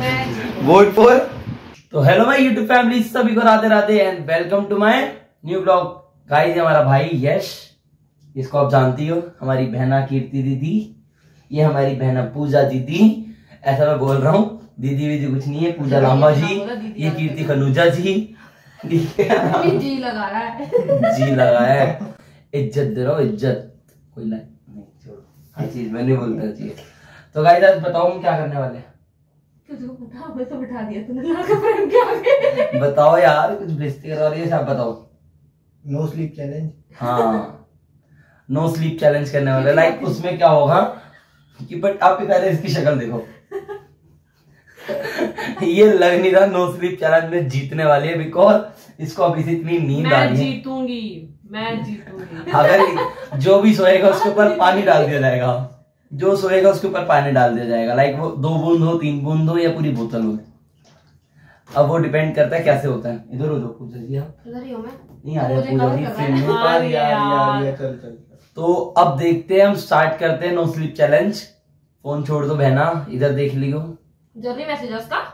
Vote for. तो hello my YouTube family, सभी को Radhe Radhe and welcome to my new blog. Guys, हमारा भाई यश, इसको आप जानती हो, हमारी बहना कीर्ति दीदी, ये हमारी बहना पूजा दीदी। ऐसा मैं बोल रहा हूँ, दीदी वीदी कुछ नहीं है, पूजा लांबा जी, ये कीर्ति खनूजा जी। जी लगाया है, जी लगाया है। इज्जत दे रहा हूँ, इज्जत। कोई नहीं, छोड़ो, हर चीज मैं नहीं बोलता चाहिए। तो गाइस, आज बताओ हम क्या करने वाले हैं। तो बिठा दिया तूने। बताओ यार, कुछ बेइज्जती करा रही है, सब बताओ। No sleep challenge. हाँ, नो स्लीप चैलेंज करने वाले। लाइक उसमें क्या होगा कि बट आप पहले इसकी शक्ल देखो। ये लग नहीं रहा नो स्लीप चैलेंज में जीतने वाली है, बिकॉज इसको अभी से इतनी नींद आ रही है। मैं जीतूंगी। अगर जो भी सोएगा उसके ऊपर पानी डाल दिया जाएगा, जो सोएगा उसके ऊपर पानी डाल दिया जाएगा। लाइक वो 2 बूंद हो, 3 बूंद हो या पूरी बोतल हो। अब वो डिपेंड करता है कैसे होता है। इधर हो, पूजा जी आप इधर ही हूं मैं। नहीं आ रहे पूजा जी फ्रेम में। चल। तो अब देखते हैं, हम स्टार्ट करते हैं नो स्लीप चैलेंज। फोन छोड़ दो बहना, इधर देख लियो। जल्दी मैसेज है उसका।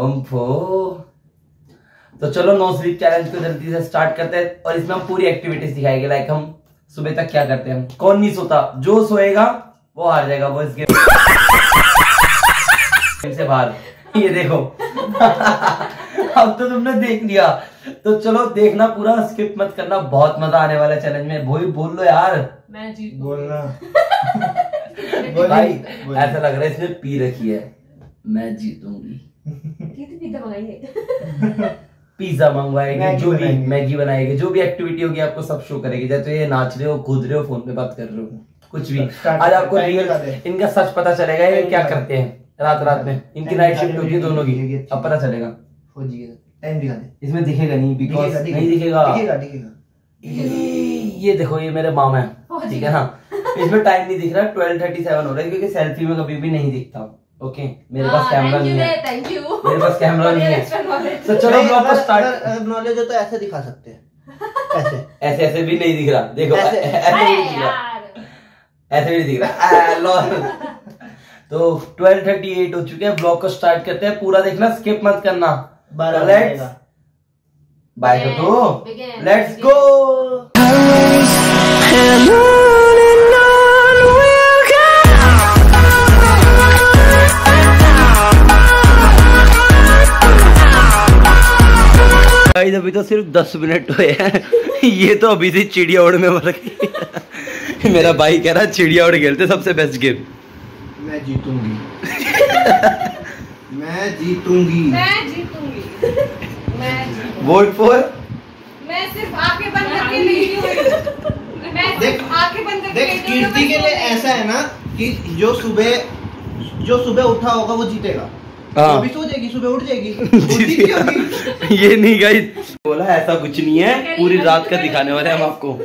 तो चलो नो स्लीप चैलेंज को जल्दी से स्टार्ट करते हैं और इसमें हम पूरी एक्टिविटीज दिखाएंगे। लाइक हम सुबह तक क्या करते हैं, कौन नहीं सोता, जो सोएगा वो हार जाएगा, वो इस गेम से बाहर। ये देखो। अब तो तुमने देख लिया, तो चलो देखना पूरा, स्किप मत करना, बहुत मजा आने वाला चैलेंज में। वही बोल लो यार, मैं जीत बोलना। भाई ऐसा लग रहा है इसने पी रखी है। मैं जीतूंगी। पिज्जा मंगवाएगी, जो भी मैगी बनाएगी, जो भी एक्टिविटी होगी आपको सब शो करेगी। जैसे ये नाच रहे हो, कूद रहे हो, फोन पे बात कर रहे हो, कुछ भी। आज आपको रियल इनका सच पता चलेगा, ये क्या करते हैं रात में। इनकी नाइट शिफ्ट होती है दोनों की, अब पता चलेगा। टाइम दिखा दे। इसमें दिखेगा नहीं, बिकॉज नहीं दिखेगा। ये देखो, ये मेरे मामा है, ठीक है ना। इसमें टाइम नहीं दिख रहा, 12:37 हो रहा है, क्योंकि सेल्फी में कभी भी नहीं दिखता। ओके, मेरे पास कैमरा नहीं है, मेरे पास कैमरा नहीं है। तो चलो ब्लॉग को स्टार्ट। नॉलेज हो तो ऐसे दिखा सकते हैं, ऐसे भी नहीं दिख रहा। देखो, ऐसे भी नहीं दिख रहा, ऐसे भी नहीं दिख रहा। तो 12:38 हो चुके हैं, ब्लॉग को स्टार्ट करते हैं। पूरा देखना, स्किप मत करना। बाय तो लेट्स गो। अभी तो सिर्फ 10 मिनट हुए हैं। ये तो अभी से चिड़िया उड़ में मर गई। मेरा भाई कह रहा है चिड़िया उड़ खेलते सबसे बेस्ट गेम। मैं जीतूंगी। मैं जीतूंगी। Vote for. मैं सिर्फ आंखें बंद करके नहीं हूं। मैं सिर्फ आंखें बंद करके। देख, कीर्ति के लिए ऐसा है ना कि जो सुबह उठा होगा वो जीतेगा। हाँ, भी सो जाएगी, सुबह उठ जाएगी। ये नहीं गाइस, बोला ऐसा कुछ नहीं है, पूरी रात का दिखाने वाले हम आपको।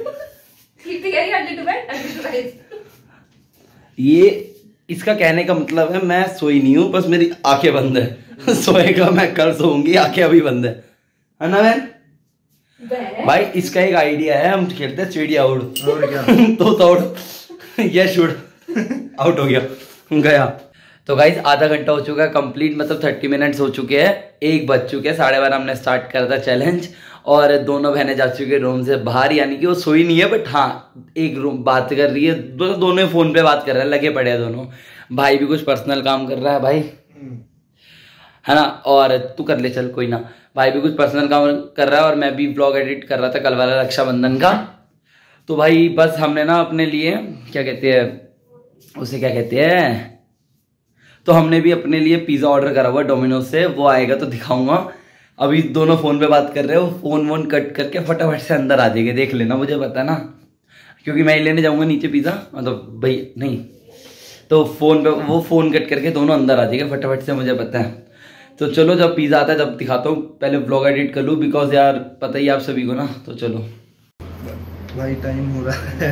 ये इसका कहने का मतलब है, मैं सोई नहीं हूँ, बस मेरी आंखें बंद है। सोएगा मैं, कल सोऊंगी, आंखें अभी बंद है ना बहन। भाई इसका एक आइडिया है, हम खेलते हैं चिड़िया उड़। तो उड़, यश उड़, आउट हो गया। तो गाइस, आधा घंटा हो चुका है कंप्लीट, मतलब 30 मिनट्स हो चुके हैं, 1 बज चुके हैं, 12:30 हमने स्टार्ट करा था चैलेंज। और दोनों बहनें जा चुकी है रूम से बाहर, यानी कि वो सोई नहीं है, बट हाँ एक रूम बात कर रही है। दोनों फोन पे बात कर रहे हैं, लगे पड़े हैं दोनों। भाई भी कुछ पर्सनल काम कर रहा है भाई, है ना। और तू कर ले, चल कोई ना। भाई भी कुछ पर्सनल काम कर रहा है और मैं भी ब्लॉग एडिट कर रहा था कल वाला रक्षाबंधन का। तो भाई बस हमने ना अपने लिए क्या कहते हैं उसे, क्या कहते हैं, तो हमने भी अपने लिए पिज्जा ऑर्डर करा हुआ डोमिनोज से। वो आएगा तो दिखाऊंगा। अभी दोनों फोन पे बात कर रहे हो, फोन वोन कट करके फटाफट से अंदर आ जाएंगे, देख लेना, मुझे पता ना, क्योंकि मैं ही लेने जाऊंगा नीचे पिज्जा, मतलब भाई नहीं, तो फोन पे वो फोन कट करके दोनों अंदर आ जाएंगे फटाफट से, मुझे पता है। तो चलो, जब पिज्जा आता है तब दिखाता हूँ, पहले ब्लॉग एडिट कर लूँ, बिकॉज यार पता ही आप सभी को ना। तो चलो भाई, टाइम हो रहा है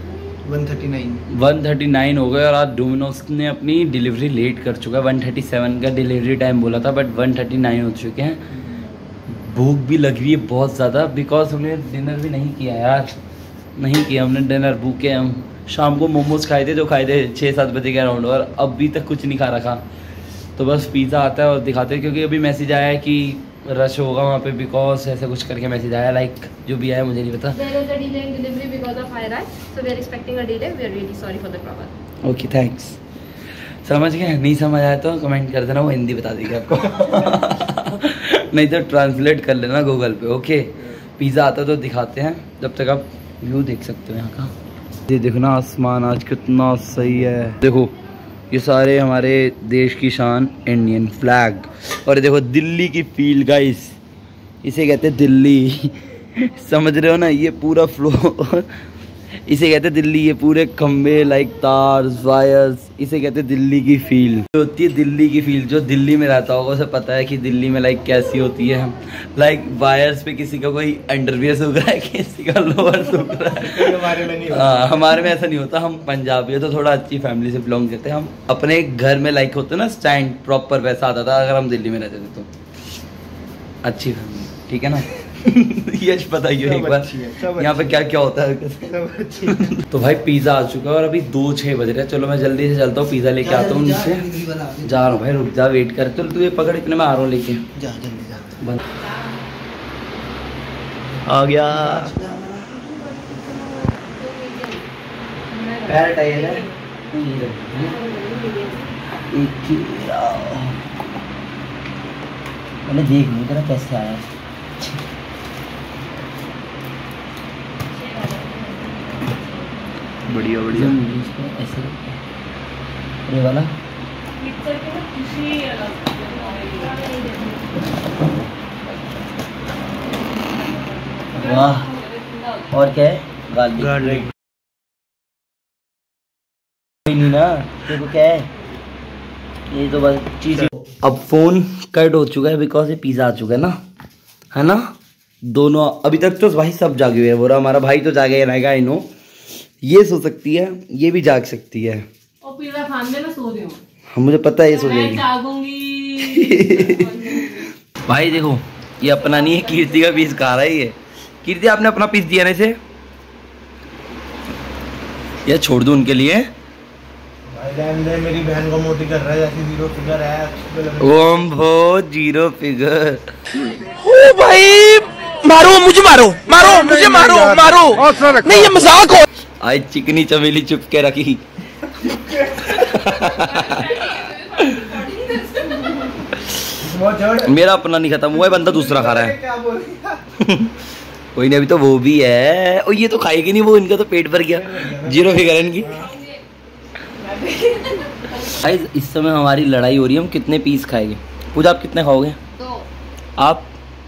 139 हो गए और आज डोमिनोज ने अपनी डिलीवरी लेट कर चुका है। 137 का डिलीवरी टाइम बोला था, बट 139 हो चुके हैं। भूख भी लग रही है बहुत ज़्यादा, बिकॉज हमने डिनर भी नहीं किया यार, नहीं किया हमने डिनर, भूखे हम। शाम को मोमोज खाए थे, जो खाए थे 6-7 बजे के अराउंड, और अभी तक कुछ नहीं खा रखा। तो बस पिज़्ज़ा आता है और दिखाते हैं, क्योंकि अभी मैसेज आया है कि रश होगा वहाँ पे, बिकॉज ऐसा कुछ करके मैसेज आया, लाइक जो भी आया मुझे नहीं पता। Okay thanks. समझ गए? नहीं समझ आया तो कमेंट कर देना, वो हिंदी बता देगी आपको। नहीं तो ट्रांसलेट कर लेना गूगल पे। ओके पिज़्ज़ा आता तो दिखाते हैं, जब तक आप व्यू देख सकते हो यहाँ का। ये देखो ना आसमान आज कितना सही है। देखो ये सारे हमारे देश की शान इंडियन फ्लैग, और देखो दिल्ली की फील गाइस, इसे कहते हैं दिल्ली। समझ रहे हो ना, ये पूरा फ्लोर इसे कहते हैं दिल्ली। ये पूरे खंबे लाइक तार वायर्स, इसे कहते हैं दिल्ली की फील। जो होती है दिल्ली की फील, जो दिल्ली में रहता होगा उसे पता है कि दिल्ली में लाइक कैसी होती है। लाइक वायर्स पे किसी का कोई अंडरवियर सूख रहा है, किसी का लोअर सूख रहा है। हमारे में ऐसा नहीं होता। हम पंजाबी है तो थोड़ा अच्छी फैमिली से बिलोंग करते हैं। हम अपने घर में लाइक होते ना स्टैंड प्रॉपर, वैसा आता था अगर हम दिल्ली में रहते थे तो। अच्छी फैमिली, ठीक है ना? यश बताइए एक बार यहाँ पे क्या क्या होता है। तो भाई पिज़्ज़ा आ चुका है और अभी 2:06 बज रहे हैं। चलो मैं जल्दी से चलता हूँ, पिज़्ज़ा लेके आता हूँ नीचे। जा रहा हूँ भाई, रुक जा, वेट कर। चल तू ये पकड़, इतने में आ रहा हूँ लेके। जा जल्दी जा। बंद आ गया। पैर टाइट है। मैंने देख नहीं तेरा कैसे आया। बढ़िया बढ़िया। ऐसे ये वाला वाह। और क्या है? गार्लिक। नहीं ना, देखो क्या है ये तो बस चीज। अब फोन कट हो चुका है बिकॉज ये पिज़्ज़ा आ चुका है ना। दोनों अभी तक तो भाई सब जागे हुए हैं। बोरा हमारा भाई तो जागे रहेगा, आई नो। ये सो सकती है, ये भी जाग सकती है। और पिज़्ज़ा खाने में सो रही हूँ। मुझे पता है ये सो जाएगी। जागूंगी। भाई देखो ये अपना नहीं है, कीर्ति का पीस खा रहा है ये। कीर्ति आपने अपना पीस दिया ना इसे, ये छोड़ दूं उनके लिए। मेरी बहन को मोटी कर रहा है, जैसे 0 फिगर है। ओम भो 0 फिगर। ओ भाई मारो मुझे, मारो मुझे, मारो नहीं, ये मजाक हो। आज चिकनी चमेली चुप के रखी। मेरा अपना नहीं खत्म हुआ है, बंदा दूसरा खा रहा है। कोई नहीं, अभी तो वो भी है। और ये तो खाएगी नहीं वो, इनका तो पेट भर गया। 0 फिगर है इनकी। इस समय हमारी लड़ाई हो रही है, हम कितने पीस खाएंगे। पूजा आप कितने खाओगे? 2। आप?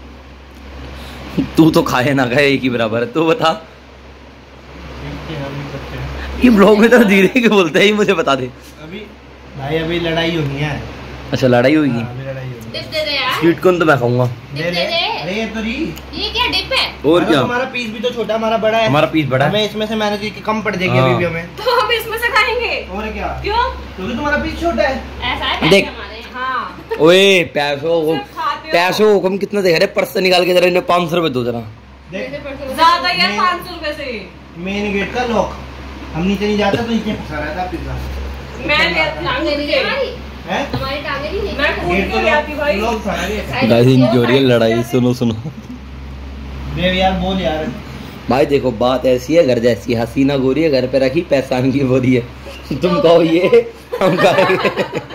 तू तो खाए ना खाए एक ही बराबर है। तू बता। ये ब्लॉग में तो धीरे के बोलते हैं, मुझे बता दे। अभी लड़ाई होनी है। अच्छा लड़ाई होगी। स्वीट कॉर्न तो मैं खाऊंगा। अरे तो ये क्या डिप है? और क्या? हमारा पीस भी तो छोटा, हमारा बड़ा है। हमारा पीस बड़ा है। हमें इसमें से मैंने की कम पड़ जाएगी अभी भी हमें। तो हम इसमें से खाएंगे। और क्या? क्यों? क्योंकि तुम्हारा पीस छोटा है। ऐसा है देख। हाँ। ओए पैसों हुक्म कितना दे रहे? पर्स से निकाल के जरा इन्हें 500 रुपए दो जरा। ज्यादा यार 500 रुपए से। मेन गेट का लॉक, हम नीचे नहीं जाते तो नीचे फंसा रहता पिज्जा। हमारी टांगे नहीं, मैं कूद के गया थी भाई। गाइस इनकी हो रही है लड़ाई, सुनो यार बोल यार। भाई देखो बात ऐसी है, घर जैसी। हसीना गोरी है, घर पे रखी पैसान की बोरी है। तुम कहो ये, हम खाएंगे।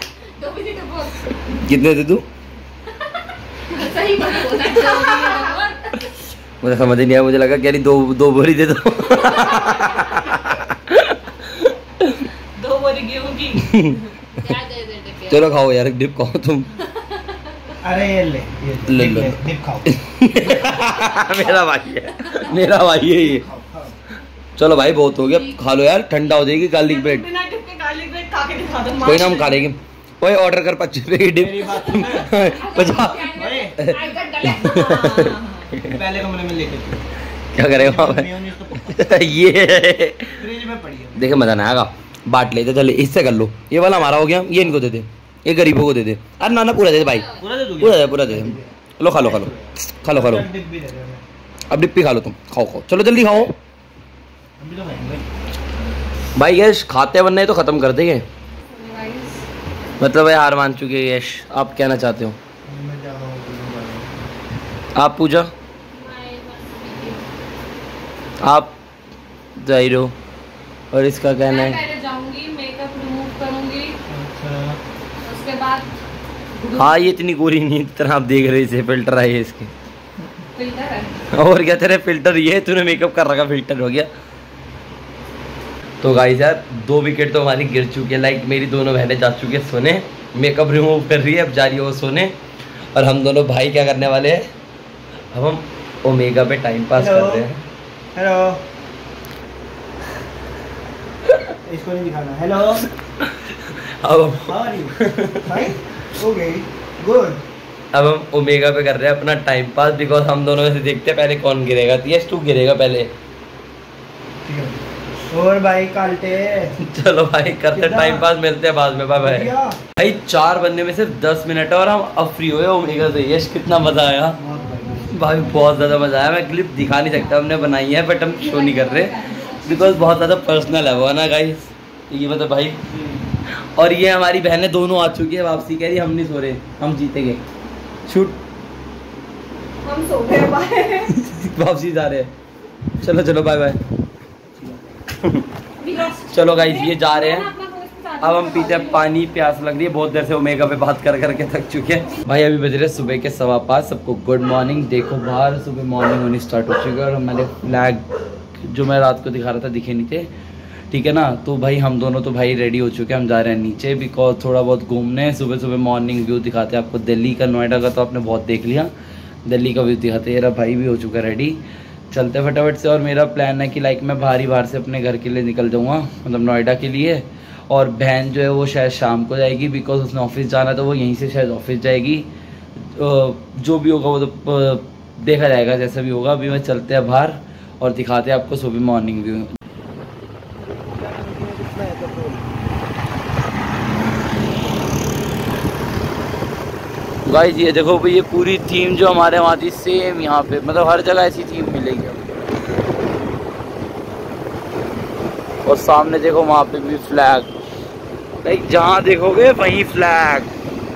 कितने दे दूं? सही बात बोला। मुझे समझ नहीं आया, मुझे लगा क्या नहीं, दो बोरी दे दो। 2 बोरी गेहूं की। चलो खाओ यार, डिप खाओ तुम। अरे ये ले डिप खाओ। मेरा भाई है ये। चलो भाई बहुत हो गया, खा लो यार, ठंडा हो जाएगी। गार्लिक ब्रेड कोई ना, हम खा लेंगे। कोई ऑर्डर कर 25 रुपए की डिप। 50। पहले कमरे में लेके क्या करेगा ये? देखे मजा ना आएगा, बांट लेते। चले इससे कर लो, ये वाला हमारा हो गया, ये इनको दे दे, ये गरीबों को दे दे। अरे ना पूरा दे दे भाई, पूरा दे दे। लो खा लो। अब डिप्पी खा लो तुम, खाओ चलो जल्दी खाओ भाई। ये खाते बनने तो खत्म कर देंगे। मतलब भाई हार मान चुके हैं यश, आप कहना चाहते हो? आप पूजा, आप जाहिर हो, और इसका कहना है पहले जाऊंगी, मेकअप रिमूव करूंगी, उसके बाद। हाँ ये इतनी गोरी नहीं इतना, आप देख रहे इसे, फिल्टर है इसके। फिल्टर है और क्या तेरे फिल्टर, ये तूने मेकअप कर रखा, फिल्टर हो गया। तो गाइस यार 2 विकेट तो हमारी गिर चुकी है। लाइक मेरी दोनों बहनें जा चुकी है सोने, मेकअप रिमूव कर रही है, अब जा रही है वो सोने, और हम दोनों भाई क्या करने वाले हैं, अब हम ओमेगा पे टाइम पास कर रहे हैं। हेलो, इसको नहीं दिखाना। हेलो, अब हम ओमेगा पे कर रहे हैं अपना टाइम पास, बिकॉज हम दोनों में से देखते हैं पहले कौन गिरेगा। यस तू गिरेगा पहले। और भाई कालटे चलो भाई करते टाइम पास, मिलते हैं बाद में, बाय बाय। भाई 4 बनने में सिर्फ 10 मिनट है और हम अब फ्री हुए ओमेगा से। यश कितना मजा आया भाई, बहुत ज़्यादा मजा आया। मैं क्लिप दिखा नहीं सकता, हमने बनाई है बट हम शो नहीं कर रहे बिकॉज बहुत ज़्यादा पर्सनल है वो, है ना गाइस? ये मतलब भाई, और ये हमारी बहनें दोनों आ चुकी है वापसी, कह रही हम नहीं सो रहे, हम जीतेंगे। शूट, हम सो गए, बाय। वापसी जा रहे हैं। चलो चलो बाय बाय। चलो गाइस ये जा रहे हैं, अब हम पीते हैं पानी, प्यास लग रही है, बहुत देर से ओमेगा पे बात कर करके थक चुके हैं भाई। अभी बज रहे सुबह के 5:15। सबको गुड मॉर्निंग। देखो बाहर सुबह मॉर्निंग होनी स्टार्ट हो चुकी है, और हमारे फ्लैग जो मैं रात को दिखा रहा था दिखे नहीं थे, ठीक है ना? तो भाई हम दोनों तो भाई रेडी हो चुके हैं, हम जा रहे हैं नीचे बिकॉज थोड़ा बहुत घूमने। सुबह सुबह मॉर्निंग व्यू दिखाते हैं आपको दिल्ली का, नोएडा का तो आपने बहुत देख लिया, दिल्ली का व्यू दिखाते हैं। मेरा भाई भी हो चुका है रेडी, चलते फटाफट से। और मेरा प्लान है कि लाइक मैं बाहर से अपने घर के लिए निकल जाऊँगा, मतलब नोएडा के लिए। और बहन जो है वो शायद शाम को जाएगी बिकॉज उसने ऑफिस जाना है, तो वो यहीं से शायद ऑफिस जाएगी। जो भी होगा वो तो देखा जाएगा, जैसा भी होगा। अभी मैं चलते हैं बाहर और दिखाते हैं आपको सुबह मॉर्निंग व्यू। गाइस ये देखो भाई, ये पूरी थीम जो हमारे वहाँ थी सेम यहाँ पे, मतलब हर जगह ऐसी थीम मिलेगी। और सामने देखो वहाँ पे भी फ्लैग, लाइक जहाँ देखोगे वहीं फ्लैग।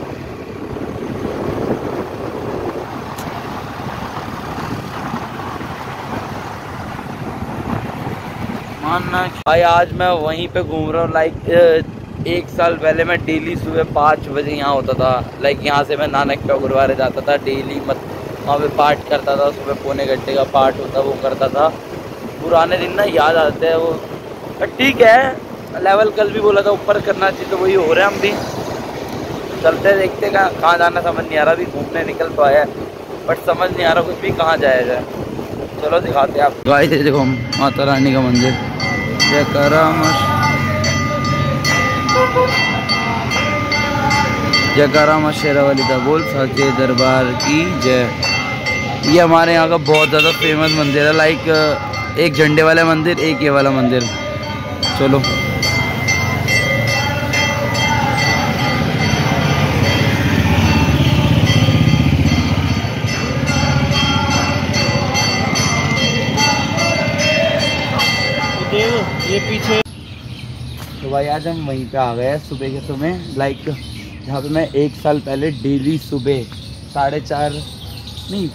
मानना भाई आज मैं वहीं पे घूम रहा हूँ। लाइक 1 साल पहले मैं डेली सुबह 5 बजे यहाँ होता था। लाइक यहाँ से मैं नानक पे गुरुद्वारे जाता था डेली, वहाँ पे पाठ करता था, सुबह पौने घंटे का पाठ होता वो करता था। पुराने दिन ना याद आते हैं वो। बट ठीक है, लेवल कल भी बोला था ऊपर करना चाहिए, तो वही हो रहा है। हम भी चलते देखते कहाँ जाना समझ नहीं आ रहा। अभी घूमने निकल तो आया बट समझ नहीं आ रहा कुछ भी कहाँ जाया जाए। चलो दिखाते हैं आप। गाइस देखो माता रानी का मंदिर, जयकारा जयकारा मां शेरावाली दा बोल, सच्चे दरबार की जय। ये हमारे यहाँ का बहुत ज़्यादा फेमस मंदिर है। लाइक एक झंडे वाला मंदिर, एक ये वाला मंदिर। चलो ये पीछे। तो भाई आज हम वहीं पे आ गए हैं सुबह के समय। लाइक जहाँ पे मैं 1 साल पहले डेली सुबह 4:30 नहीं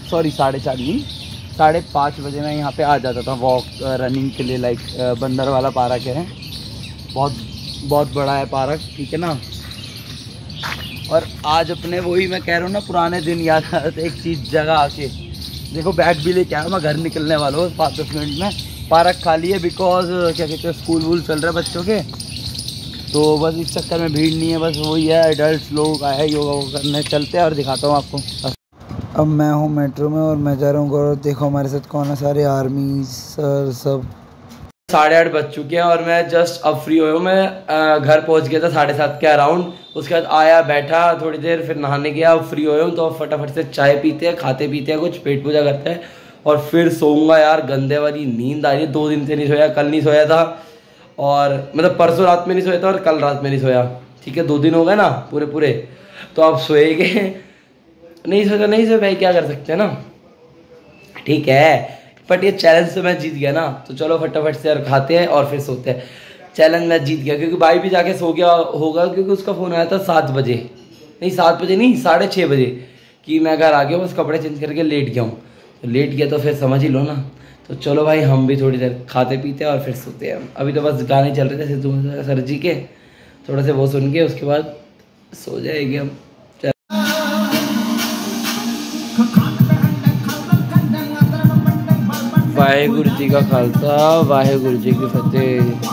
5:30 बजे मैं यहाँ पे आ जाता था वॉक रनिंग के लिए। लाइक बंदर वाला पार्क है, बहुत बड़ा है पार्क, ठीक है ना? और आज अपने वही मैं कह रहा हूँ ना, पुराने दिन याद आ रहे थे। एक चीज़ जगह आके देखो, बैग भी लेके आया, मैं घर निकलने वाला हूँ 5-10 मिनट में। पार्क खाली है बिकॉज क्या कहते हैं, स्कूल वूल चल रहे हैं बच्चों के, तो बस इस चक्कर में भीड़ नहीं है। बस वही है, एडल्ट लोग आए योगा करने। चलते हैं और दिखाता हूँ आपको। अब मैं हूँ मेट्रो में और मैं जा रहा हूँ और देखो हमारे साथ कौन है, सारे आर्मी सर सब। 8:30 बज चुके हैं और मैं जस्ट अब फ्री हुआ हूँ। मैं घर पहुँच गया था 7:30 के अराउंड। उसके बाद आया, बैठा थोड़ी देर, फिर नहाने गया। अब फ्री हुए हूँ तो फटाफट से चाय पीते हैं, खाते पीते हैं, कुछ पेट पूजा करते हैं और फिर सोऊंगा। यार गंदे वाली नींद आ रही है, 2 दिन से नहीं सोया। कल नहीं सोया था, और मतलब परसों रात में नहीं सोया था और कल रात में नहीं सोया, ठीक है? 2 दिन हो गए ना पूरे। तो आप सोएंगे नहीं सोए भाई, क्या कर सकते हैं ना, ठीक है? बट ये चैलेंज तो मैं जीत गया ना, तो चलो फटाफट से यार खाते हैं और फिर सोते हैं। चैलेंज मैं जीत गया, क्योंकि भाई भी जाके सो गया होगा, क्योंकि उसका फ़ोन आया था 7 बजे, नहीं 7 बजे नहीं 6:30 बजे कि मैं घर आ गया, बस कपड़े चेंज करके लेट गया हूँ। तो लेट गया तो फिर समझ ही लो ना। तो चलो भाई हम भी थोड़ी देर खाते पीते हैं और फिर सोते हैं। अभी तो बस गाने चल रहे थे सिद्धू सर जी के, थोड़ा से वो सुन के उसके बाद सो जाएंगे हम। वाहेगुरु जी का खालसा, वाहेगुरु जी की फतेह।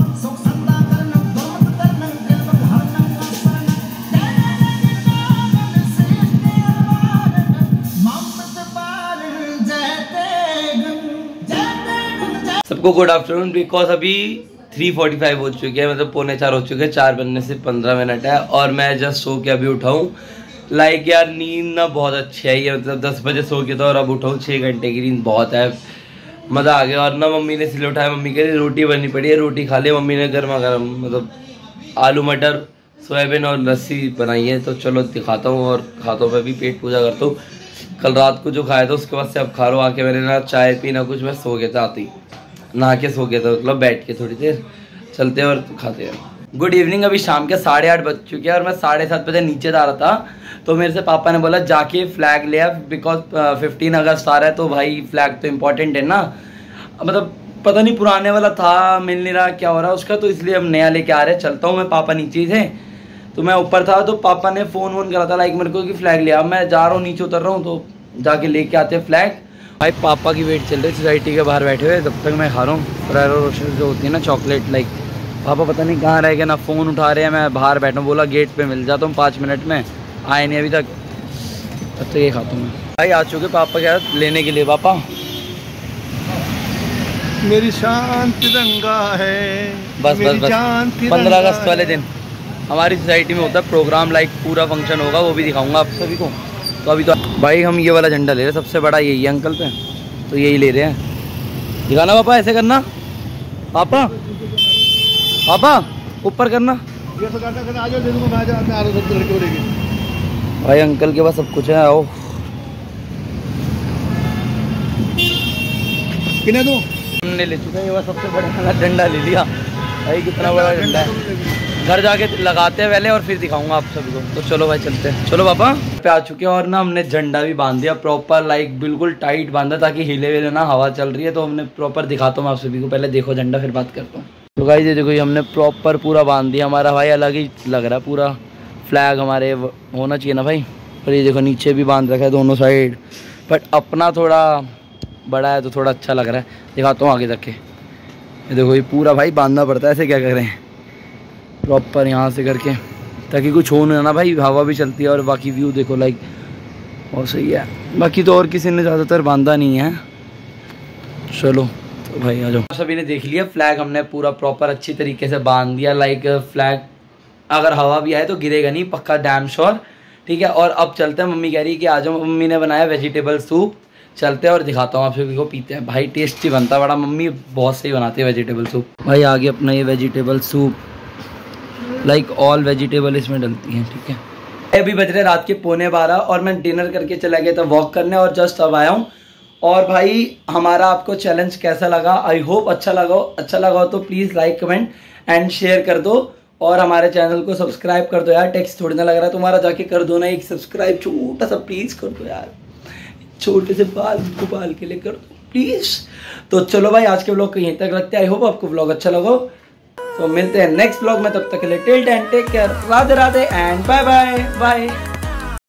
सबको गुड आफ्टरनून। बिकॉज अभी 3:45 हो चुके हैं, मतलब 3:45 हो चुके हैं, 4 बनने से 15 मिनट है और मैं जस्ट सो के अभी उठाऊँ। लाइक यार नींद ना बहुत अच्छी आई है, मतलब 10 बजे सो के तो और अब उठाऊँ 6 घंटे की नींद बहुत है, मज़ा आ गया। और ना मम्मी ने इसलिए उठाया, मम्मी के लिए रोटी बननी पड़ी है, रोटी खा ली मम्मी ने गर्मा गर्म, मतलब आलू मटर सोयाबीन और लस्सी बनाई है। तो चलो दिखाता हूँ और खाता हूँ, मैं भी पेट पूजा करता हूँ। कल रात को जो खाया था उसके बाद से अब खा लो आके। मैंने ना चाय पी ना कुछ, मैं सो गया था, आती नहा के सो गया था, मतलब बैठ के थोड़ी देर चलते हैं और खाते हैं। Good evening. अभी शाम के 8:30 बज चुके हैं और मैं 7:30 बजे नीचे जा रहा था, तो मेरे से पापा ने बोला जाके फ्लैग ले आ, बिकॉज 15 अगस्त आ रहा है, तो भाई फ्लैग तो इम्पोर्टेंट है ना। मतलब पता नहीं पुराने वाला था, मिल नहीं रहा, क्या हो रहा है उसका, तो इसलिए हम नया लेके आ रहे हैं। चलता हूँ मैं, पापा नीचे थे तो मैं ऊपर था, तो पापा ने फ़ोन वोन करा था लाइक मेरे को कि फ्लैग ले आ। मैं जा रहा हूँ, नीचे उतर रहा हूँ, तो जाके लेके आते हैं फ्लैग। भाई पापा की वेट चल रही है, सोसाइटी के बाहर बैठे हुए, तब तक मैं खा रहा हूँ फरेरो रोशर जो होती है ना चॉकलेट। लाइक पापा पता नहीं कहाँ रह गए, ना फ़ोन उठा रहे हैं। मैं बाहर बैठा हूँ, बोला गेट पे मिल जाता हूँ 5 मिनट में, आए नहीं अभी तक, तब तो ये खाता हूँ मैं। भाई आ चुके पापा के साथ लेने के लिए। पापा मेरी शान तिरंगा है, बस 15 अगस्त वाले दिन हमारी सोसाइटी में होता है प्रोग्राम, लाइक पूरा फंक्शन होगा, वो भी दिखाऊंगा आप सभी को। तो अभी तो भाई हम ये वाला झंडा ले रहे हैं, सबसे बड़ा यही है अंकल पे, तो यही ले रहे हैं। दिखाना पापा, ऐसे करना पापा, पापा ऊपर करना। भाई अंकल के पास सब कुछ है, आओ। कितने दो हमने ले चुका है, ये सबसे बड़ा झंडा ले लिया भाई, कितना बड़ा झंडा है। घर जाके लगाते हैं पहले और फिर दिखाऊंगा आप सभी को। तो चलो भाई चलते हैं। चलो पापा पे आ चुके हैं और ना हमने झंडा भी बांध दिया प्रॉपर, लाइक बिल्कुल टाइट बांधा ताकि हिले हिले ना, हवा चल रही है तो हमने प्रॉपर दिखाता हूँ आप सभी को। पहले देखो झंडा फिर बात करता हूँ। तो गाइस ये देखो, ये हमने प्रॉपर पूरा बांध दिया। हमारा भाई अलग ही लग रहा है, पूरा फ्लैग हमारे होना चाहिए ना भाई। और ये देखो नीचे भी बांध रखा है दोनों साइड, बट अपना थोड़ा बड़ा है तो थोड़ा अच्छा लग रहा है। दिखाता हूँ आगे तक के। ये देखो ये पूरा भाई बांधना पड़ता है, ऐसे क्या कर रहे हैं प्रॉपर यहाँ से करके, ताकि कुछ हो ना भाई, हवा भी चलती है। और बाकी व्यू देखो लाइक बहुत सही है। बाकी तो और किसी ने ज़्यादातर बांधा नहीं है। चलो तो भाई आ जाओ। सभी ने देख लिया, फ्लैग हमने पूरा प्रॉपर अच्छी तरीके से बांध दिया। लाइक फ्लैग अगर हवा भी आए तो गिरेगा नहीं, पक्का डैम श्योर, ठीक है। और अब चलते हैं, मम्मी कह रही है कि आ जाओ। मम्मी ने बनाया वेजिटेबल सूप, चलते हैं और दिखाता हूँ आप सभी को, पीते हैं। भाई टेस्टी बनता है बड़ा, मम्मी बहुत सही बनाती है वेजिटेबल सूप। भाई आगे अपना ये vegetable soup, like all vegetable इसमें डलती हैं, ठीक है। अभी बज रहे रात के 11:15 और मैं डिनर करके चला गया था वॉक करने और जस्ट अब आया हूँ। और भाई हमारा आपको चैलेंज कैसा लगा? आई होप अच्छा लगा हो तो please like comment and share कर दो और हमारे चैनल को सब्सक्राइब कर दो यार। टेक्स्ट थोड़ी ना लग रहा है तुम्हारा, जाके कर दो ना एक सब्सक्राइब, छोटा सा प्लीज़ कर दो यार, छोटे से बाल के लिए कर दो प्लीज़। तो चलो भाई आज के व्लॉग को यहीं तक रखते हैं। आई होप आपको व्लॉग अच्छा लगा। तो मिलते हैं नेक्स्ट व्लॉग में, तब तक के लिए till then take care, Radhe Radhe and bye bye bye.